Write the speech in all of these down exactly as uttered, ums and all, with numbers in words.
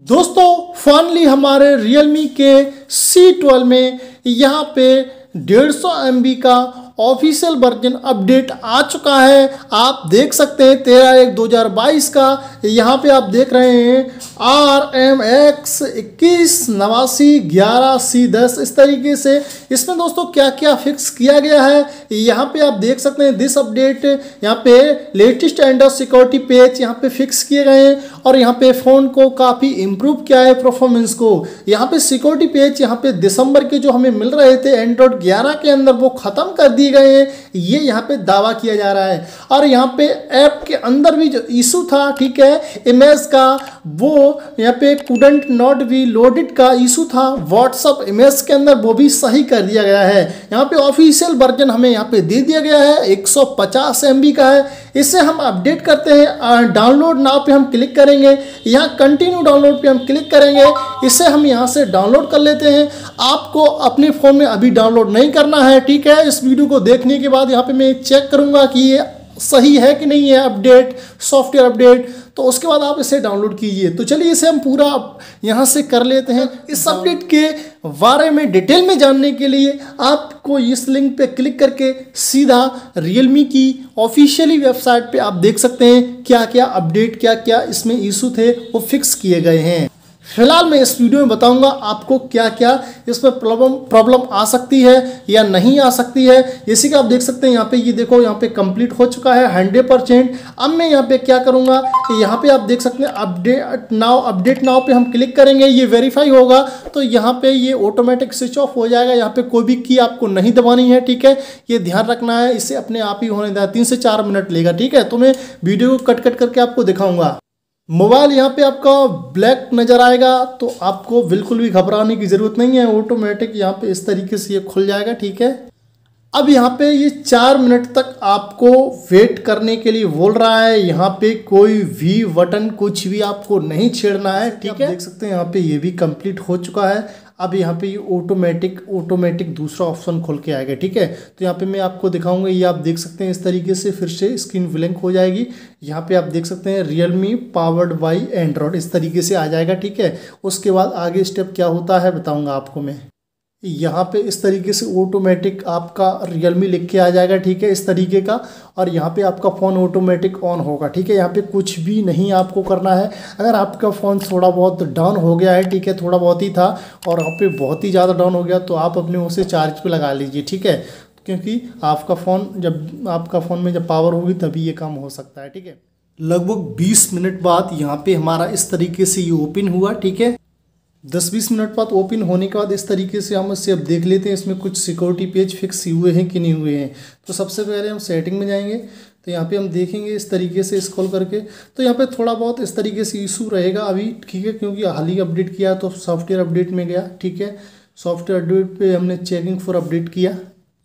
दोस्तों फाइनली हमारे Realme के सी ट्वेल्व में यहाँ पे डेढ़ सौ एम बी का ऑफिशियल वर्जन अपडेट आ चुका है। आप देख सकते हैं तेरह एक दो हज़ार बाईस का। यहाँ पे आप देख रहे हैं आर एम एक्स इक्कीस नवासी ग्यारह सी दस, इस तरीके से इसमें दोस्तों क्या क्या फिक्स किया गया है यहाँ पे आप देख सकते हैं। दिस अपडेट यहाँ पे लेटेस्ट एंड्रॉइड सिक्योरिटी पेज यहाँ पे फिक्स किए गए हैं और यहाँ पे फ़ोन को काफ़ी इम्प्रूव किया है परफॉर्मेंस को। यहाँ पे सिक्योरिटी पेज यहाँ पे दिसंबर के जो हमें मिल रहे थे एंड्रॉइड ग्यारह के अंदर वो ख़त्म कर दिए गए हैं, ये यहाँ पे दावा किया जा रहा है। और यहाँ पे ऐप के अंदर भी जो इशू था, ठीक है, इमेज का, वो यहाँ पे कुडंट नॉट बी लोडेड का इशू था व्हाट्सअप इमेज के अंदर, वो भी सही कर दिया गया है। यहाँ पे ऑफिशियल वर्जन हमें यहाँ पे दे दिया गया है, एक सौ पचास एम बी का है। इसे हम अपडेट करते हैं, डाउनलोड नाउ पे हम क्लिक करेंगे, यहाँ कंटिन्यू डाउनलोड पे हम क्लिक करेंगे, इसे हम यहाँ से डाउनलोड कर लेते हैं। आपको अपने फ़ोन में अभी डाउनलोड नहीं करना है, ठीक है। इस वीडियो को देखने के बाद यहाँ पे मैं चेक करूँगा कि ये सही है कि नहीं है अपडेट, सॉफ्टवेयर अपडेट, तो उसके बाद आप इसे डाउनलोड कीजिए। तो चलिए इसे हम पूरा यहाँ से कर लेते हैं। इस अपडेट के बारे में डिटेल में जानने के लिए आपको इस लिंक पे क्लिक करके सीधा Realme की ऑफिशियली वेबसाइट पे आप देख सकते हैं क्या क्या अपडेट, क्या क्या इसमें इशू थे वो फिक्स किए गए हैं। फिलहाल मैं इस वीडियो में बताऊंगा आपको क्या क्या इसमें प्रॉब्लम प्रॉब्लम आ सकती है या नहीं आ सकती है। जैसे कि आप देख सकते हैं यहाँ पे, ये देखो यहाँ पे कंप्लीट हो चुका है हंड्रेड परसेंट। अब मैं यहाँ पे क्या करूँगा, यहाँ पे आप देख सकते हैं अपडेट नाउ, अपडेट नाउ पे हम क्लिक करेंगे, ये वेरीफाई होगा तो यहाँ पे ये ऑटोमेटिक स्विच ऑफ हो जाएगा। यहाँ पे कोई भी की आपको नहीं दबानी है, ठीक है, ये ध्यान रखना है, इसे अपने आप ही होने देना, तीन से चार मिनट लेगा, ठीक है। तो मैं वीडियो को कट कट करके आपको दिखाऊंगा। मोबाइल यहाँ पे आपका ब्लैक नज़र आएगा तो आपको बिल्कुल भी घबराने की ज़रूरत नहीं है, ऑटोमेटिक यहाँ पे इस तरीके से ये खुल जाएगा, ठीक है। अब यहाँ पे ये चार मिनट तक आपको वेट करने के लिए बोल रहा है। यहाँ पे कोई भी बटन कुछ भी आपको नहीं छेड़ना है, ठीक है। देख सकते हैं यहाँ पे ये भी कंप्लीट हो चुका है। अब यहाँ पे ये ऑटोमेटिक ऑटोमेटिक दूसरा ऑप्शन खोल के आएगा, ठीक है। तो यहाँ पे मैं आपको दिखाऊंगा, ये आप देख सकते हैं इस तरीके से फिर से स्क्रीन ब्लैंक हो जाएगी। यहाँ पे आप देख सकते हैं Realme पावर्ड बाई एंड्रॉयड, इस तरीके से आ जाएगा, ठीक है। उसके बाद आगे स्टेप क्या होता है बताऊँगा आपको मैं। यहाँ पे इस तरीके से ऑटोमेटिक आपका Realme लिख के आ जाएगा, ठीक है, इस तरीके का। और यहाँ पे आपका फ़ोन ऑटोमेटिक ऑन होगा, ठीक है। यहाँ पे कुछ भी नहीं आपको करना है। अगर आपका फ़ोन थोड़ा बहुत डाउन हो गया है, ठीक है, थोड़ा बहुत ही था और यहाँ पे बहुत ही ज़्यादा डाउन हो गया तो आप अपने उसे चार्ज पे लगा लीजिए, ठीक है, क्योंकि आपका फ़ोन जब आपका फ़ोन में जब पावर होगी तभी ये काम हो सकता है, ठीक है। लगभग बीस मिनट बाद यहाँ पे हमारा इस तरीके से ये ओपन हुआ, ठीक है। दस बीस मिनट बाद ओपन होने के बाद इस तरीके से हम इससे अब देख लेते हैं इसमें कुछ सिक्योरिटी पेज फिक्स हुए हैं कि नहीं हुए हैं। तो सबसे पहले हम सेटिंग में जाएंगे तो यहाँ पे हम देखेंगे इस तरीके से स्क्रॉल करके, तो यहाँ पे थोड़ा बहुत इस तरीके से इशू रहेगा अभी, ठीक है, क्योंकि हाल ही अपडेट किया तो सॉफ्टवेयर अपडेट में गया, ठीक है। सॉफ्टवेयर अपडेट पे हमने चेकिंग फॉर अपडेट किया।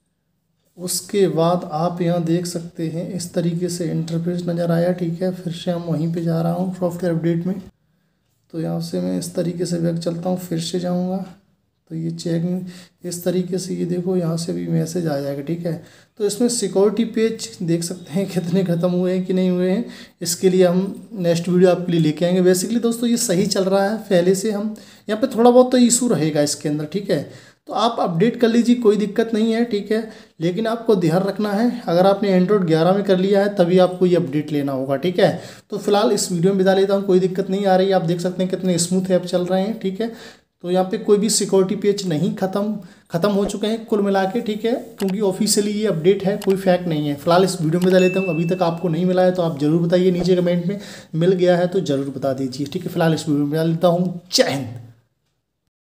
उसके बाद आप यहाँ देख सकते हैं इस तरीके से इंटरफेस नज़र आया, ठीक है। फिर से हम वहीं पर जा रहा हूँ सॉफ्टवेयर अपडेट में, तो यहाँ से मैं इस तरीके से बैक चलता हूँ, फिर से जाऊँगा तो ये चेक इस तरीके से, ये देखो यहाँ से भी मैसेज आ जाएगा, ठीक है। तो इसमें सिक्योरिटी पेज देख सकते हैं कितने ख़त्म हुए हैं कि नहीं हुए हैं, इसके लिए हम नेक्स्ट वीडियो आपके लिए लेके आएंगे। बेसिकली दोस्तों ये सही चल रहा है पहले से, हम यहाँ पे थोड़ा बहुत तो इशू रहेगा इसके अंदर, ठीक है। तो आप अपडेट कर लीजिए, कोई दिक्कत नहीं है, ठीक है। लेकिन आपको ध्यान रखना है, अगर आपने एंड्रॉयड ग्यारह में कर लिया है तभी आपको ये अपडेट लेना होगा, ठीक है। तो फिलहाल इस वीडियो में बता लेता हूँ, कोई दिक्कत नहीं आ रही है। आप देख सकते हैं कितने स्मूथ ऐप चल रहे हैं, ठीक है। तो यहाँ पे कोई भी सिक्योरिटी पेज नहीं ख़त्म ख़त्म हो चुके हैं कुल मिला के, ठीक है, क्योंकि ऑफिशियली ये अपडेट है, कोई फैक्ट नहीं है। फिलहाल इस वीडियो में बता लेता हूँ, अभी तक आपको नहीं मिला है तो आप ज़रूर बताइए नीचे कमेंट में, मिल गया है तो ज़रूर बता दीजिए, ठीक है। फिलहाल इस वीडियो में बता लेता हूँ। जय हिंद।